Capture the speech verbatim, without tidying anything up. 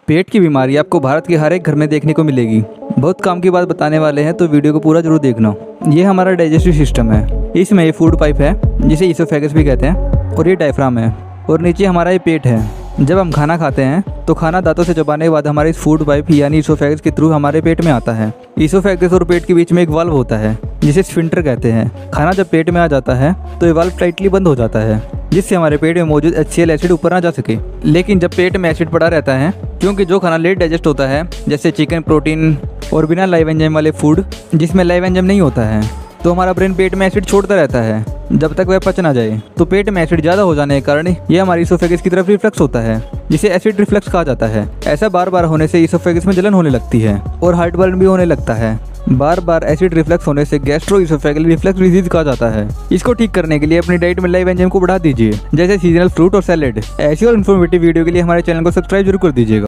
पेट की बीमारी आपको भारत के हर एक घर में देखने को मिलेगी। बहुत काम की बात बताने वाले हैं तो वीडियो को पूरा जरूर देखना। ये हमारा डाइजेस्टिव सिस्टम है। इसमें ये फूड पाइप है जिसे ईसोफेगस भी कहते हैं, और ये डायफ्राम है, और नीचे हमारा ये पेट है। जब हम खाना खाते हैं तो खाना दांतों से चबाने के बाद हमारे इस फूड पाइप यानी ईसोफेगस के थ्रू हमारे पेट में आता है। ईसोफेगस और पेट के बीच में एक वाल्व होता है जिसे स्फिंक्टर कहते हैं। खाना जब पेट में आ जाता है तो ये वाल्व टाइटली बंद हो जाता है जिससे हमारे पेट में मौजूद एच सी एल एसिड ऊपर ना जा सके। लेकिन जब पेट में एसिड पड़ा रहता है, क्योंकि जो खाना लेट डाइजेस्ट होता है जैसे चिकन, प्रोटीन और बिना लाइव एंजाइम वाले फूड जिसमें लाइव एंजाइम नहीं होता है, तो हमारा ब्रेन पेट में एसिड छोड़ता रहता है जब तक वह पच ना जाए। तो पेट में एसिड ज़्यादा हो जाने के कारण ये हमारी ईसोफेगस की तरफ रिफ्लक्स होता है जिसे एसिड रिफ्लक्स कहा जाता है। ऐसा बार बार होने से ईसोफेगस में जलन होने लगती है और हार्ट बर्न भी होने लगता है। बार बार एसिड रिफ्लक्स होने से गैस्ट्रो ईसोफेगल रिफ्लक्स डिजीज कहा जाता है। इसको ठीक करने के लिए अपनी डाइट में लाइव एंजाइम को बढ़ा दीजिए, जैसे सीजनल फ्रूट और सैलेड। ऐसी और इन्फॉर्मेटिव वीडियो के लिए हमारे चैनल को सब्सक्राइब जरूर कर दीजिएगा।